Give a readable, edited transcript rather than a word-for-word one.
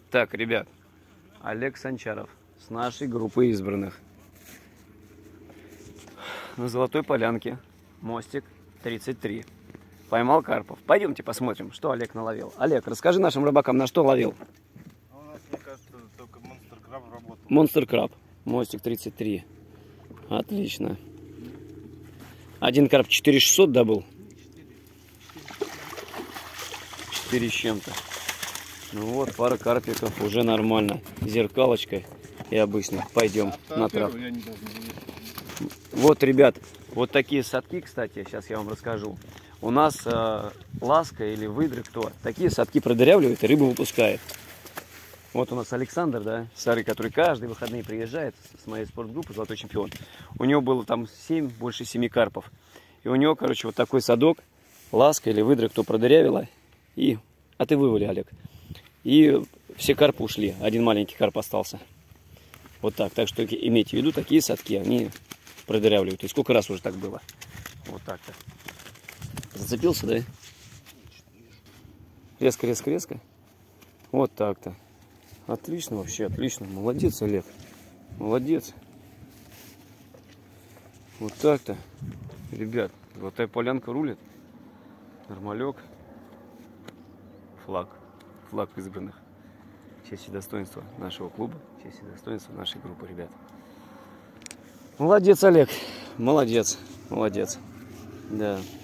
Так, ребят, Олег Санчаров с нашей группой избранных. На Золотой Полянке, мостик 33. Поймал карпов. Пойдемте посмотрим, что Олег наловил. Олег, расскажи нашим рыбакам, на что ловил. У нас, мне кажется, только Монстр Краб работал. Монстр Краб, мостик 33. Отлично. Один карп 4600 добыл. 4 с чем-то. Ну вот, пара карпиков уже нормально. Зеркалочка и обычно. Пойдем на трап. Вот, ребят, вот такие садки, кстати, сейчас я вам расскажу. У нас ласка или выдры, кто такие садки продырявливает и рыбу выпускает. Вот у нас Александр, да, старый, который каждые выходные приезжает с моей спортгруппы «Золотой чемпион». У него было там больше 7 карпов. И у него, короче, вот такой садок, ласка или выдра, кто продырявила. А ты вывали, Олег. И все карпы ушли, один маленький карп остался. Вот так. Так что имейте в виду, такие садки, они продырявливают. И сколько раз уже так было? Вот так-то. Зацепился, да? Резко, резко, резко. Вот так-то. Отлично вообще, отлично. Молодец, Олег. Молодец. Вот так-то. Ребят, Золотая Полянка рулит. Нормалек. Флаг. Флаг избранных. Честь и достоинство нашего клуба. Честь и достоинство нашей группы, ребят. Молодец, Олег. Молодец. Молодец. Да.